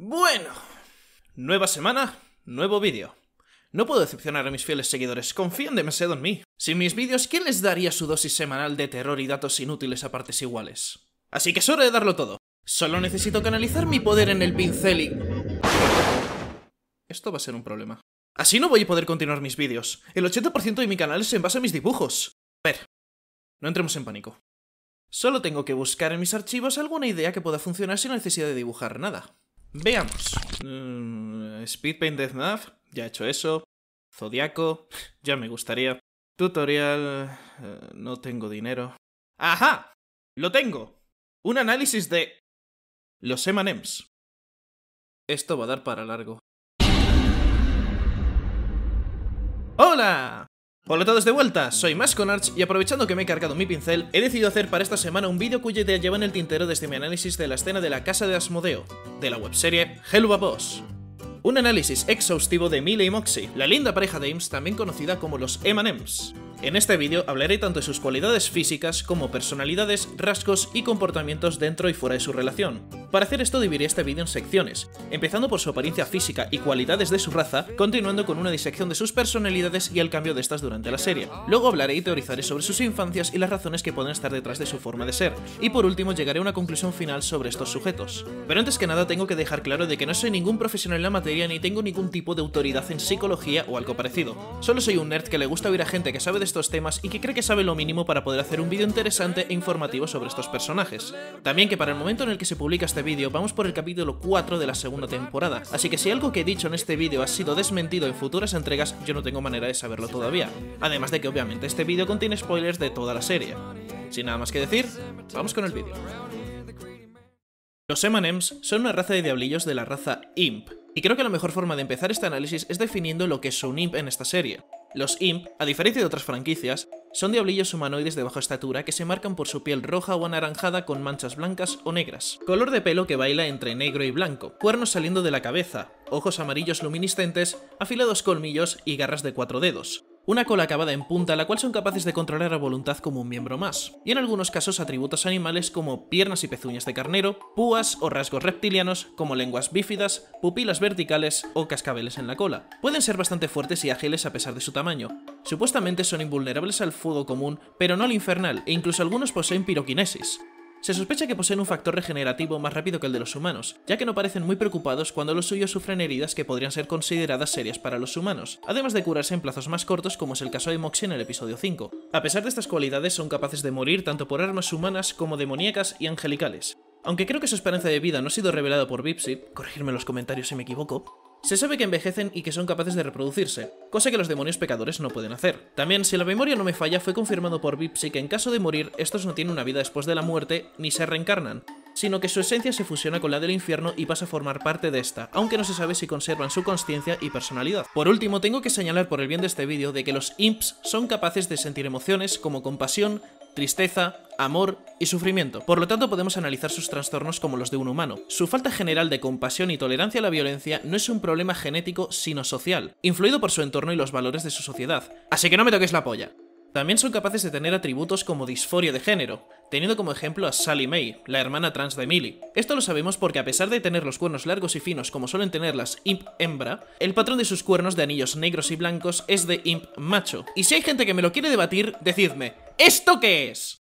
Bueno, nueva semana, nuevo vídeo. No puedo decepcionar a mis fieles seguidores, confían demasiado en mí. Sin mis vídeos, ¿quién les daría su dosis semanal de terror y datos inútiles a partes iguales? Así que es hora de darlo todo. Solo necesito canalizar mi poder en el pincel y... Esto va a ser un problema. Así no voy a poder continuar mis vídeos. El 80% de mi canal es en base a mis dibujos. A ver, no entremos en pánico. Solo tengo que buscar en mis archivos alguna idea que pueda funcionar sin necesidad de dibujar nada. Veamos. Speedpaint Death Nav, ya he hecho eso. Zodiaco, ya me gustaría. Tutorial... no tengo dinero. ¡Ajá! ¡Lo tengo! Un análisis de... los M&M's. Esto va a dar para largo. ¡Hola! Hola a todos de vuelta, soy Masconarch y aprovechando que me he cargado mi pincel, he decidido hacer para esta semana un vídeo cuya idea lleva en el tintero desde mi análisis de la escena de la casa de Asmodeo, de la webserie Helluva Boss. Un análisis exhaustivo de Millie y Moxie, la linda pareja de Imps también conocida como los M&M's. En este vídeo hablaré tanto de sus cualidades físicas como personalidades, rasgos y comportamientos dentro y fuera de su relación. Para hacer esto dividiré este vídeo en secciones, empezando por su apariencia física y cualidades de su raza, continuando con una disección de sus personalidades y el cambio de estas durante la serie. Luego hablaré y teorizaré sobre sus infancias y las razones que pueden estar detrás de su forma de ser, y por último llegaré a una conclusión final sobre estos sujetos. Pero antes que nada tengo que dejar claro de que no soy ningún profesional en la materia ni tengo ningún tipo de autoridad en psicología o algo parecido. Solo soy un nerd que le gusta oír a gente que sabe de estos temas y que cree que sabe lo mínimo para poder hacer un vídeo interesante e informativo sobre estos personajes. También que para el momento en el que se publica este vídeo vamos por el capítulo 4 de la segunda temporada, así que si algo que he dicho en este vídeo ha sido desmentido en futuras entregas, yo no tengo manera de saberlo todavía. Además de que obviamente este vídeo contiene spoilers de toda la serie. Sin nada más que decir, vamos con el vídeo. Los M&M's son una raza de diablillos de la raza Imp, y creo que la mejor forma de empezar este análisis es definiendo lo que es un Imp en esta serie. Los Imp, a diferencia de otras franquicias, son diablillos humanoides de baja estatura que se marcan por su piel roja o anaranjada con manchas blancas o negras, color de pelo que baila entre negro y blanco, cuernos saliendo de la cabeza, ojos amarillos luminiscentes, afilados colmillos y garras de 4 dedos. Una cola acabada en punta la cual son capaces de controlar a voluntad como un miembro más, y en algunos casos atributos animales como piernas y pezuñas de carnero, púas o rasgos reptilianos como lenguas bífidas, pupilas verticales o cascabeles en la cola. Pueden ser bastante fuertes y ágiles a pesar de su tamaño. Supuestamente son invulnerables al fuego común, pero no al infernal, e incluso algunos poseen piroquinesis. Se sospecha que poseen un factor regenerativo más rápido que el de los humanos, ya que no parecen muy preocupados cuando los suyos sufren heridas que podrían ser consideradas serias para los humanos, además de curarse en plazos más cortos como es el caso de Moxie en el episodio 5. A pesar de estas cualidades son capaces de morir tanto por armas humanas como demoníacas y angelicales. Aunque creo que su esperanza de vida no ha sido revelada por Bipsy, corregidme en los comentarios si me equivoco, se sabe que envejecen y que son capaces de reproducirse, cosa que los demonios pecadores no pueden hacer. También, si la memoria no me falla, fue confirmado por Bipsy que en caso de morir, estos no tienen una vida después de la muerte, ni se reencarnan, sino que su esencia se fusiona con la del infierno y pasa a formar parte de esta, aunque no se sabe si conservan su consciencia y personalidad. Por último, tengo que señalar por el bien de este vídeo de que los Imps son capaces de sentir emociones como compasión, tristeza, amor y sufrimiento. Por lo tanto, podemos analizar sus trastornos como los de un humano. Su falta general de compasión y tolerancia a la violencia no es un problema genético, sino social, influido por su entorno y los valores de su sociedad. Así que no me toques la polla. También son capaces de tener atributos como disforia de género, teniendo como ejemplo a Sally May, la hermana trans de Millie. Esto lo sabemos porque a pesar de tener los cuernos largos y finos como suelen tener las Imp hembra, el patrón de sus cuernos de anillos negros y blancos es de Imp macho. Y si hay gente que me lo quiere debatir, decidme, ¿esto qué es?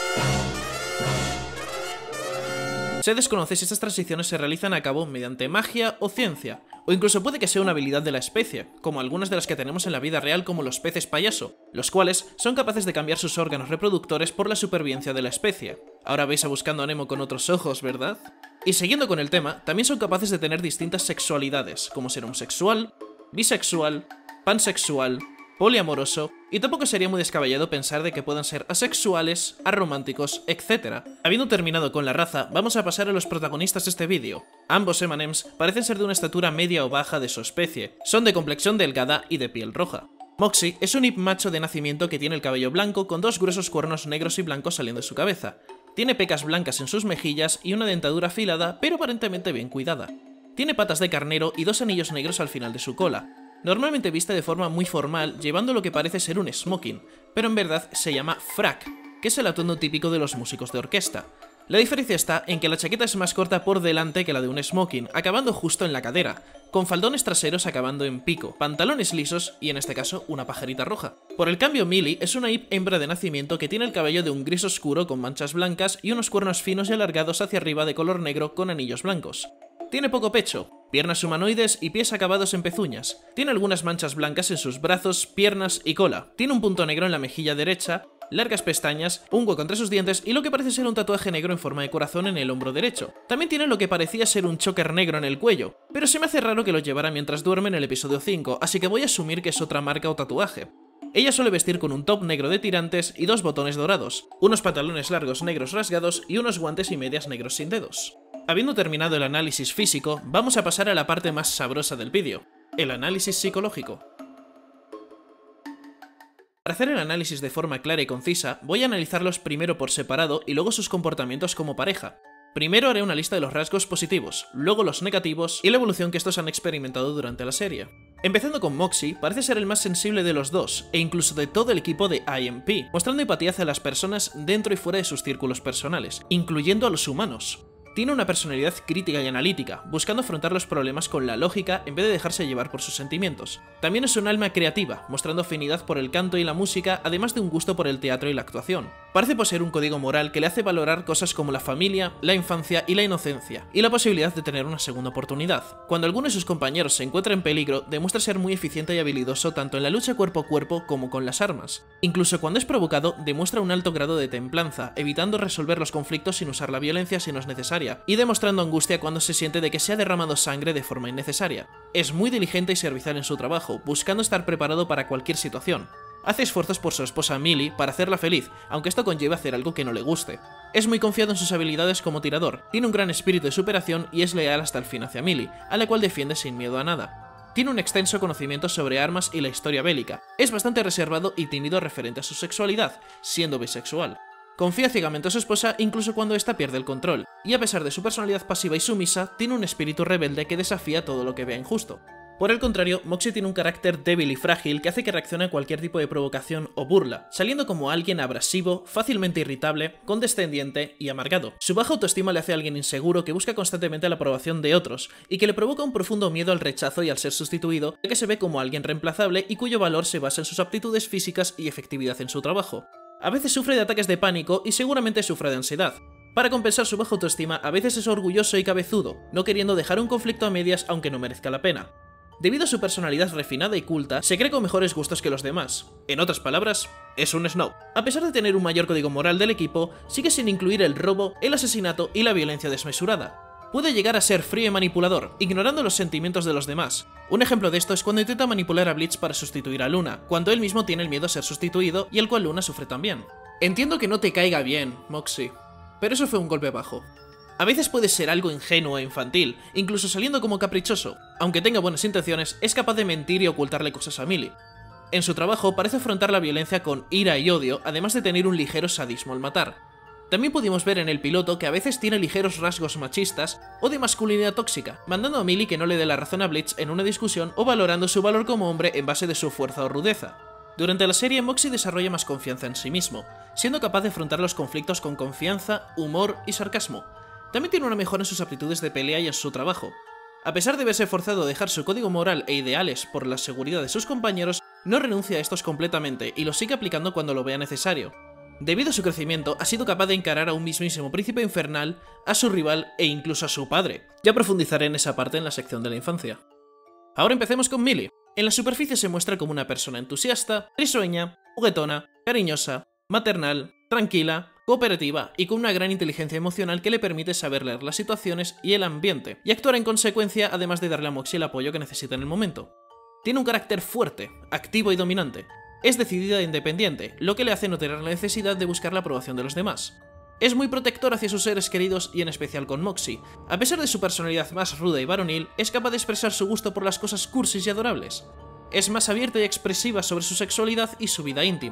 Se desconoce si estas transiciones se realizan a cabo mediante magia o ciencia, o incluso puede que sea una habilidad de la especie, como algunas de las que tenemos en la vida real como los peces payaso, los cuales son capaces de cambiar sus órganos reproductores por la supervivencia de la especie. Ahora veis a Buscando a Nemo con otros ojos, ¿verdad? Y siguiendo con el tema, también son capaces de tener distintas sexualidades, como ser homosexual, bisexual, pansexual, poliamoroso, y tampoco sería muy descabellado pensar de que puedan ser asexuales, arománticos, etc. Habiendo terminado con la raza, vamos a pasar a los protagonistas de este vídeo. Ambos M&M's parecen ser de una estatura media o baja de su especie, son de complexión delgada y de piel roja. Moxie es un Imp macho de nacimiento que tiene el cabello blanco con dos gruesos cuernos negros y blancos saliendo de su cabeza. Tiene pecas blancas en sus mejillas y una dentadura afilada, pero aparentemente bien cuidada. Tiene patas de carnero y dos anillos negros al final de su cola. Normalmente viste de forma muy formal, llevando lo que parece ser un smoking, pero en verdad se llama frac, que es el atuendo típico de los músicos de orquesta. La diferencia está en que la chaqueta es más corta por delante que la de un smoking, acabando justo en la cadera, con faldones traseros acabando en pico, pantalones lisos y en este caso una pajarita roja. Por el cambio, Millie es una imp hembra de nacimiento que tiene el cabello de un gris oscuro con manchas blancas y unos cuernos finos y alargados hacia arriba de color negro con anillos blancos. Tiene poco pecho, piernas humanoides y pies acabados en pezuñas. Tiene algunas manchas blancas en sus brazos, piernas y cola. Tiene un punto negro en la mejilla derecha, largas pestañas, un hueco entre sus dientes y lo que parece ser un tatuaje negro en forma de corazón en el hombro derecho. También tiene lo que parecía ser un choker negro en el cuello, pero se me hace raro que lo llevara mientras duerme en el episodio 5, así que voy a asumir que es otra marca o tatuaje. Ella suele vestir con un top negro de tirantes y 2 botones dorados, unos pantalones largos negros rasgados y unos guantes y medias negros sin dedos. Habiendo terminado el análisis físico, vamos a pasar a la parte más sabrosa del vídeo, el análisis psicológico. Para hacer el análisis de forma clara y concisa, voy a analizarlos primero por separado y luego sus comportamientos como pareja. Primero haré una lista de los rasgos positivos, luego los negativos y la evolución que estos han experimentado durante la serie. Empezando con Moxie, parece ser el más sensible de los dos, e incluso de todo el equipo de IMP, mostrando empatía hacia las personas dentro y fuera de sus círculos personales, incluyendo a los humanos. Tiene una personalidad crítica y analítica, buscando afrontar los problemas con la lógica en vez de dejarse llevar por sus sentimientos. También es un alma creativa, mostrando afinidad por el canto y la música, además de un gusto por el teatro y la actuación. Parece poseer un código moral que le hace valorar cosas como la familia, la infancia y la inocencia, y la posibilidad de tener una segunda oportunidad. Cuando alguno de sus compañeros se encuentra en peligro, demuestra ser muy eficiente y habilidoso tanto en la lucha cuerpo a cuerpo como con las armas. Incluso cuando es provocado, demuestra un alto grado de templanza, evitando resolver los conflictos sin usar la violencia si no es necesaria, y demostrando angustia cuando se siente de que se ha derramado sangre de forma innecesaria. Es muy diligente y servicial en su trabajo, buscando estar preparado para cualquier situación. Hace esfuerzos por su esposa Millie para hacerla feliz, aunque esto conlleve hacer algo que no le guste. Es muy confiado en sus habilidades como tirador, tiene un gran espíritu de superación y es leal hasta el fin hacia Millie, a la cual defiende sin miedo a nada. Tiene un extenso conocimiento sobre armas y la historia bélica. Es bastante reservado y tímido referente a su sexualidad, siendo bisexual. Confía ciegamente a su esposa incluso cuando ésta pierde el control, y a pesar de su personalidad pasiva y sumisa, tiene un espíritu rebelde que desafía todo lo que vea injusto. Por el contrario, Moxie tiene un carácter débil y frágil que hace que reaccione a cualquier tipo de provocación o burla, saliendo como alguien abrasivo, fácilmente irritable, condescendiente y amargado. Su baja autoestima le hace a alguien inseguro que busca constantemente la aprobación de otros, y que le provoca un profundo miedo al rechazo y al ser sustituido, ya que se ve como alguien reemplazable y cuyo valor se basa en sus aptitudes físicas y efectividad en su trabajo. A veces sufre de ataques de pánico y seguramente sufre de ansiedad. Para compensar su baja autoestima, a veces es orgulloso y cabezudo, no queriendo dejar un conflicto a medias aunque no merezca la pena. Debido a su personalidad refinada y culta, se cree con mejores gustos que los demás. En otras palabras, es un snob. A pesar de tener un mayor código moral del equipo, sigue sin incluir el robo, el asesinato y la violencia desmesurada. Puede llegar a ser frío y manipulador, ignorando los sentimientos de los demás. Un ejemplo de esto es cuando intenta manipular a Bleach para sustituir a Luna, cuando él mismo tiene el miedo a ser sustituido y el cual Luna sufre también. Entiendo que no te caiga bien, Moxie, pero eso fue un golpe bajo. A veces puede ser algo ingenuo e infantil, incluso saliendo como caprichoso. Aunque tenga buenas intenciones, es capaz de mentir y ocultarle cosas a Millie. En su trabajo parece afrontar la violencia con ira y odio, además de tener un ligero sadismo al matar. También pudimos ver en el piloto que a veces tiene ligeros rasgos machistas o de masculinidad tóxica, mandando a Millie que no le dé la razón a Bleach en una discusión o valorando su valor como hombre en base de su fuerza o rudeza. Durante la serie, Moxie desarrolla más confianza en sí mismo, siendo capaz de afrontar los conflictos con confianza, humor y sarcasmo. También tiene una mejora en sus aptitudes de pelea y en su trabajo. A pesar de verse forzado a dejar su código moral e ideales por la seguridad de sus compañeros, no renuncia a estos completamente y los sigue aplicando cuando lo vea necesario. Debido a su crecimiento, ha sido capaz de encarar a un mismísimo príncipe infernal, a su rival e incluso a su padre. Ya profundizaré en esa parte en la sección de la infancia. Ahora empecemos con Millie. En la superficie se muestra como una persona entusiasta, risueña, juguetona, cariñosa, maternal, tranquila, cooperativa y con una gran inteligencia emocional que le permite saber leer las situaciones y el ambiente, y actuar en consecuencia, además de darle a Moxie el apoyo que necesita en el momento. Tiene un carácter fuerte, activo y dominante. Es decidida e independiente, lo que le hace no tener la necesidad de buscar la aprobación de los demás. Es muy protector hacia sus seres queridos y en especial con Moxie. A pesar de su personalidad más ruda y varonil, es capaz de expresar su gusto por las cosas cursis y adorables. Es más abierta y expresiva sobre su sexualidad y su vida íntima.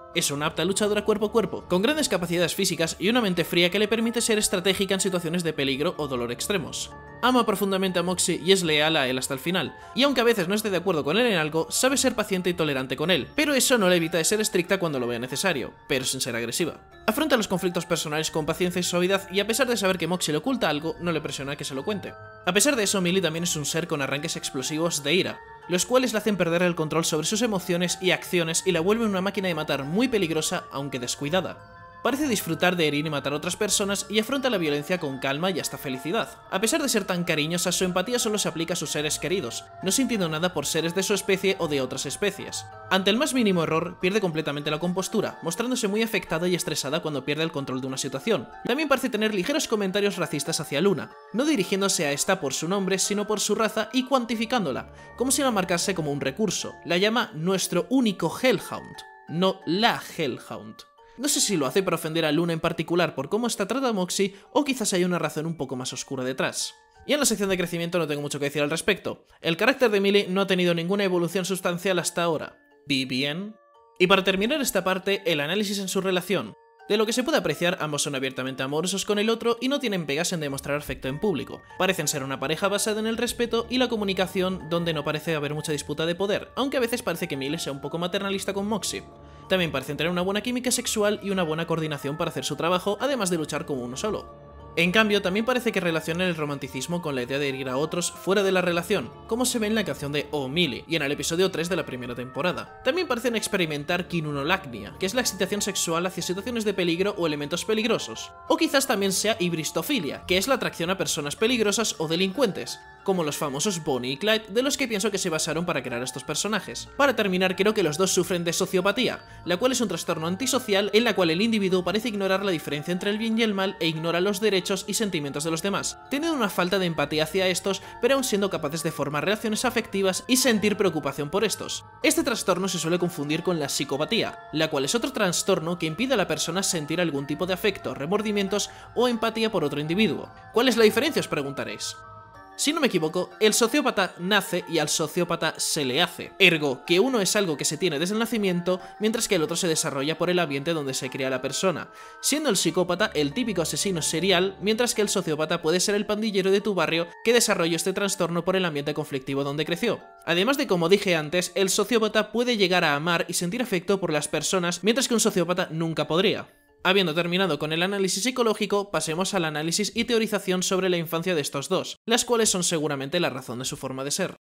Es una apta luchadora cuerpo a cuerpo, con grandes capacidades físicas y una mente fría que le permite ser estratégica en situaciones de peligro o dolor extremos. Ama profundamente a Moxie y es leal a él hasta el final, y aunque a veces no esté de acuerdo con él en algo, sabe ser paciente y tolerante con él, pero eso no le evita de ser estricta cuando lo vea necesario, pero sin ser agresiva. Afronta los conflictos personales con paciencia y suavidad, y a pesar de saber que Moxie le oculta algo, no le presiona a que se lo cuente. A pesar de eso, Millie también es un ser con arranques explosivos de ira, los cuales le hacen perder el control sobre sus emociones y acciones y la vuelven una máquina de matar muy peligrosa, aunque descuidada. Parece disfrutar de herir y matar a otras personas y afronta la violencia con calma y hasta felicidad. A pesar de ser tan cariñosa, su empatía solo se aplica a sus seres queridos, no sintiendo nada por seres de su especie o de otras especies. Ante el más mínimo error, pierde completamente la compostura, mostrándose muy afectada y estresada cuando pierde el control de una situación. También parece tener ligeros comentarios racistas hacia Luna, no dirigiéndose a esta por su nombre, sino por su raza y cuantificándola, como si la marcase como un recurso. La llama nuestro único Hellhound, no la Hellhound. No sé si lo hace para ofender a Luna en particular por cómo está tratada Moxie, o quizás hay una razón un poco más oscura detrás. Y en la sección de crecimiento no tengo mucho que decir al respecto. El carácter de Millie no ha tenido ninguna evolución sustancial hasta ahora. ¿Bien? Y para terminar esta parte, el análisis en su relación. De lo que se puede apreciar, ambos son abiertamente amorosos con el otro y no tienen pegas en demostrar afecto en público. Parecen ser una pareja basada en el respeto y la comunicación, donde no parece haber mucha disputa de poder, aunque a veces parece que Millie sea un poco maternalista con Moxie. También parecen tener una buena química sexual y una buena coordinación para hacer su trabajo, además de luchar como uno solo. En cambio, también parece que relacionan el romanticismo con la idea de herir a otros fuera de la relación, como se ve en la canción de Oh Millie y en el episodio 3 de la primera temporada. También parecen experimentar kinunolacnia, que es la excitación sexual hacia situaciones de peligro o elementos peligrosos. O quizás también sea ibristofilia, que es la atracción a personas peligrosas o delincuentes, como los famosos Bonnie y Clyde, de los que pienso que se basaron para crear estos personajes. Para terminar, creo que los dos sufren de sociopatía, la cual es un trastorno antisocial en la cual el individuo parece ignorar la diferencia entre el bien y el mal e ignora los derechos y sentimientos de los demás, teniendo una falta de empatía hacia estos, pero aún siendo capaces de formar relaciones afectivas y sentir preocupación por estos. Este trastorno se suele confundir con la psicopatía, la cual es otro trastorno que impide a la persona sentir algún tipo de afecto, remordimientos o empatía por otro individuo. ¿Cuál es la diferencia?, os preguntaréis. Si no me equivoco, el sociópata nace y al sociópata se le hace. Ergo, que uno es algo que se tiene desde el nacimiento, mientras que el otro se desarrolla por el ambiente donde se cría la persona, siendo el psicópata el típico asesino serial, mientras que el sociópata puede ser el pandillero de tu barrio que desarrolló este trastorno por el ambiente conflictivo donde creció. Además de, como dije antes, el sociópata puede llegar a amar y sentir afecto por las personas, mientras que un sociópata nunca podría. Habiendo terminado con el análisis psicológico, pasemos al análisis y teorización sobre la infancia de estos dos, las cuales son seguramente la razón de su forma de ser.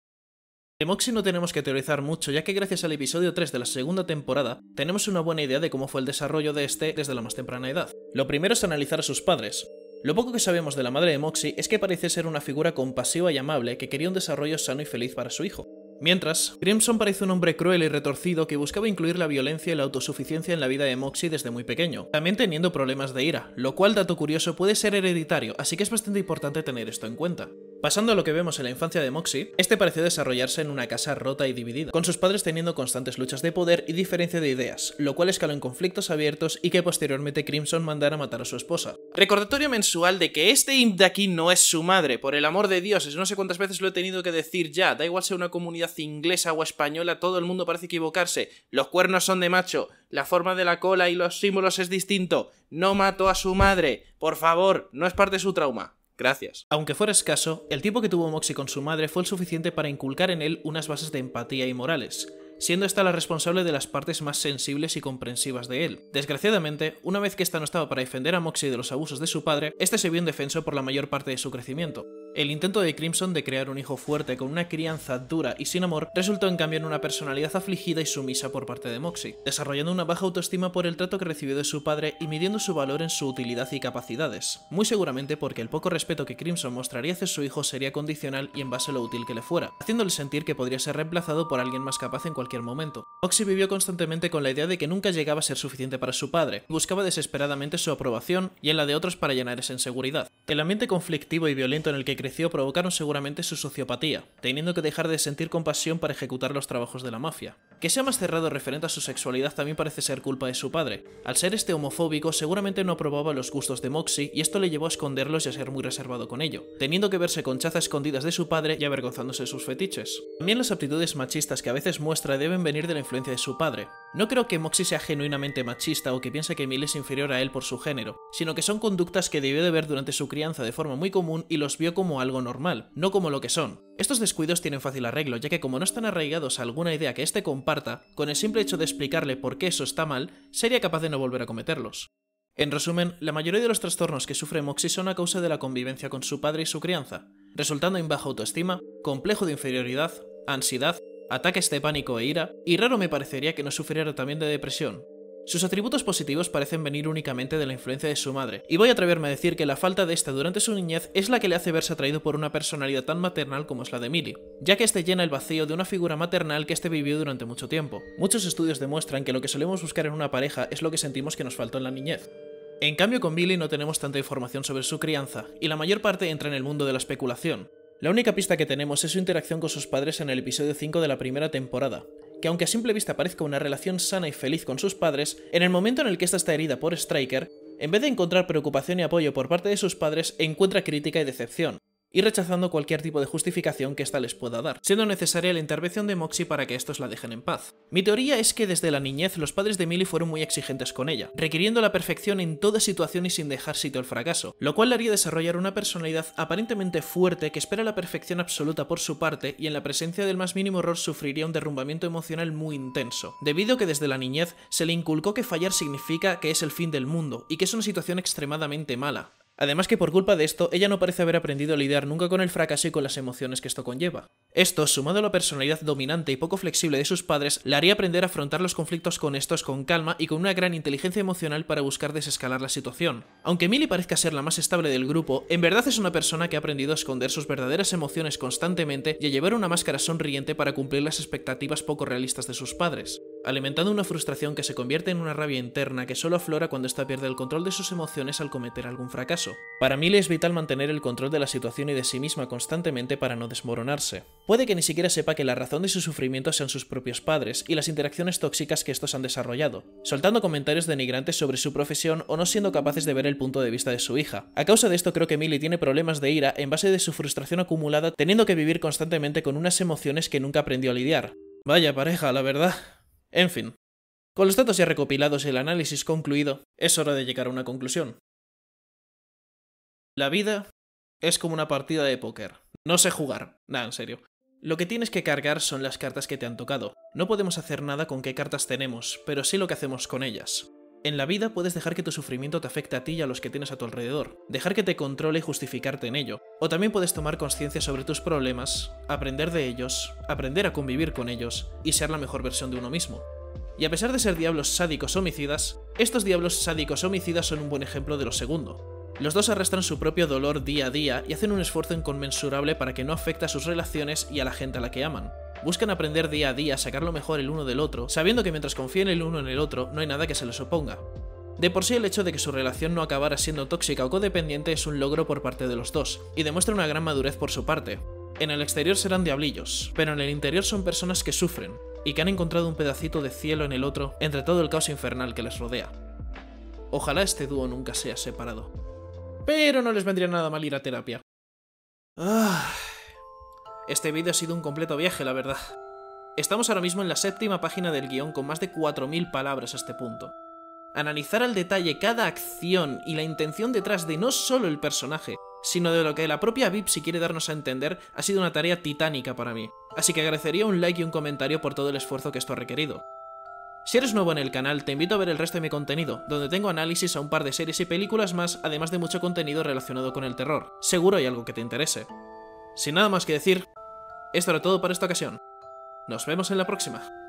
De Moxie no tenemos que teorizar mucho, ya que gracias al episodio 3 de la segunda temporada, tenemos una buena idea de cómo fue el desarrollo de este desde la más temprana edad. Lo primero es analizar a sus padres. Lo poco que sabemos de la madre de Moxie es que parece ser una figura compasiva y amable que quería un desarrollo sano y feliz para su hijo. Mientras, Crimson parece un hombre cruel y retorcido que buscaba incluir la violencia y la autosuficiencia en la vida de Moxie desde muy pequeño, también teniendo problemas de ira, lo cual, dato curioso, puede ser hereditario, así que es bastante importante tener esto en cuenta. Pasando a lo que vemos en la infancia de Moxie, este pareció desarrollarse en una casa rota y dividida, con sus padres teniendo constantes luchas de poder y diferencia de ideas, lo cual escaló en conflictos abiertos y que posteriormente Crimson mandara matar a su esposa. Recordatorio mensual de que este imp de aquí no es su madre, por el amor de Dios, no sé cuántas veces lo he tenido que decir ya, da igual sea una comunidad inglesa o española, todo el mundo parece equivocarse, los cuernos son de macho, la forma de la cola y los símbolos es distinto, no mató a su madre, por favor, no es parte de su trauma. Gracias. Aunque fuera escaso, el tiempo que tuvo Moxie con su madre fue el suficiente para inculcar en él unas bases de empatía y morales, siendo esta la responsable de las partes más sensibles y comprensivas de él. Desgraciadamente, una vez que esta no estaba para defender a Moxie de los abusos de su padre, este se vio indefenso por la mayor parte de su crecimiento. El intento de Crimson de crear un hijo fuerte con una crianza dura y sin amor resultó en cambio en una personalidad afligida y sumisa por parte de Moxie, desarrollando una baja autoestima por el trato que recibió de su padre y midiendo su valor en su utilidad y capacidades, muy seguramente porque el poco respeto que Crimson mostraría hacia su hijo sería condicional y en base a lo útil que le fuera, haciéndole sentir que podría ser reemplazado por alguien más capaz en cualquier momento. Moxie vivió constantemente con la idea de que nunca llegaba a ser suficiente para su padre, buscaba desesperadamente su aprobación y en la de otros para llenar esa inseguridad. El ambiente conflictivo y violento en el que creció provocaron seguramente su sociopatía, teniendo que dejar de sentir compasión para ejecutar los trabajos de la mafia. Que sea más cerrado referente a su sexualidad también parece ser culpa de su padre. Al ser este homofóbico, seguramente no aprobaba los gustos de Moxie y esto le llevó a esconderlos y a ser muy reservado con ello, teniendo que verse con Chaz a escondidas de su padre y avergonzándose de sus fetiches. También las aptitudes machistas que a veces muestra deben venir de la influencia de su padre. No creo que Moxie sea genuinamente machista o que piense que Millie es inferior a él por su género, sino que son conductas que debió de ver durante su crianza de forma muy común y los vio como algo normal, no como lo que son. Estos descuidos tienen fácil arreglo, ya que como no están arraigados a alguna idea que éste comparta, con el simple hecho de explicarle por qué eso está mal, sería capaz de no volver a cometerlos. En resumen, la mayoría de los trastornos que sufre Moxie son a causa de la convivencia con su padre y su crianza, resultando en baja autoestima, complejo de inferioridad, ansiedad, ataques de pánico e ira, y raro me parecería que no sufriera también de depresión. Sus atributos positivos parecen venir únicamente de la influencia de su madre, y voy a atreverme a decir que la falta de esta durante su niñez es la que le hace verse atraído por una personalidad tan maternal como es la de Millie, ya que este llena el vacío de una figura maternal que este vivió durante mucho tiempo. Muchos estudios demuestran que lo que solemos buscar en una pareja es lo que sentimos que nos faltó en la niñez. En cambio con Millie no tenemos tanta información sobre su crianza, y la mayor parte entra en el mundo de la especulación. La única pista que tenemos es su interacción con sus padres en el episodio 5 de la primera temporada, que aunque a simple vista parezca una relación sana y feliz con sus padres, en el momento en el que ésta está herida por Striker, en vez de encontrar preocupación y apoyo por parte de sus padres, encuentra crítica y decepción, y rechazando cualquier tipo de justificación que ésta les pueda dar, siendo necesaria la intervención de Moxie para que estos la dejen en paz. Mi teoría es que desde la niñez los padres de Millie fueron muy exigentes con ella, requiriendo la perfección en toda situación y sin dejar sitio al fracaso, lo cual le haría desarrollar una personalidad aparentemente fuerte que espera la perfección absoluta por su parte y en la presencia del más mínimo error sufriría un derrumbamiento emocional muy intenso, debido a que desde la niñez se le inculcó que fallar significa que es el fin del mundo y que es una situación extremadamente mala. Además que por culpa de esto, ella no parece haber aprendido a lidiar nunca con el fracaso y con las emociones que esto conlleva. Esto, sumado a la personalidad dominante y poco flexible de sus padres, la haría aprender a afrontar los conflictos con estos con calma y con una gran inteligencia emocional para buscar desescalar la situación. Aunque Millie parezca ser la más estable del grupo, en verdad es una persona que ha aprendido a esconder sus verdaderas emociones constantemente y a llevar una máscara sonriente para cumplir las expectativas poco realistas de sus padres, alimentando una frustración que se convierte en una rabia interna que solo aflora cuando ésta pierde el control de sus emociones al cometer algún fracaso. Para Millie es vital mantener el control de la situación y de sí misma constantemente para no desmoronarse. Puede que ni siquiera sepa que la razón de su sufrimiento sean sus propios padres y las interacciones tóxicas que estos han desarrollado, soltando comentarios denigrantes sobre su profesión o no siendo capaces de ver el punto de vista de su hija. A causa de esto creo que Millie tiene problemas de ira en base de su frustración acumulada, teniendo que vivir constantemente con unas emociones que nunca aprendió a lidiar. Vaya pareja, la verdad. En fin, con los datos ya recopilados y el análisis concluido, es hora de llegar a una conclusión. La vida es como una partida de póker. No sé jugar. Nada, en serio. Lo que tienes que cargar son las cartas que te han tocado. No podemos hacer nada con qué cartas tenemos, pero sí lo que hacemos con ellas. En la vida puedes dejar que tu sufrimiento te afecte a ti y a los que tienes a tu alrededor, dejar que te controle y justificarte en ello. O también puedes tomar conciencia sobre tus problemas, aprender de ellos, aprender a convivir con ellos y ser la mejor versión de uno mismo. Y a pesar de ser diablos sádicos homicidas, estos diablos sádicos homicidas son un buen ejemplo de lo segundo. Los dos arrastran su propio dolor día a día y hacen un esfuerzo inconmensurable para que no afecte a sus relaciones y a la gente a la que aman. Buscan aprender día a día a sacar lo mejor el uno del otro, sabiendo que mientras confíen el uno en el otro, no hay nada que se les oponga. De por sí el hecho de que su relación no acabara siendo tóxica o codependiente es un logro por parte de los dos, y demuestra una gran madurez por su parte. En el exterior serán diablillos, pero en el interior son personas que sufren, y que han encontrado un pedacito de cielo en el otro entre todo el caos infernal que les rodea. Ojalá este dúo nunca sea separado. Pero no les vendría nada mal ir a terapia. Este vídeo ha sido un completo viaje, la verdad. Estamos ahora mismo en la 7ª página del guión con más de 4000 palabras a este punto. Analizar al detalle cada acción y la intención detrás de no solo el personaje, sino de lo que la propia Vipsy quiere darnos a entender ha sido una tarea titánica para mí. Así que agradecería un like y un comentario por todo el esfuerzo que esto ha requerido. Si eres nuevo en el canal, te invito a ver el resto de mi contenido, donde tengo análisis a un par de series y películas más, además de mucho contenido relacionado con el terror. Seguro hay algo que te interese. Sin nada más que decir, esto era todo por esta ocasión. Nos vemos en la próxima.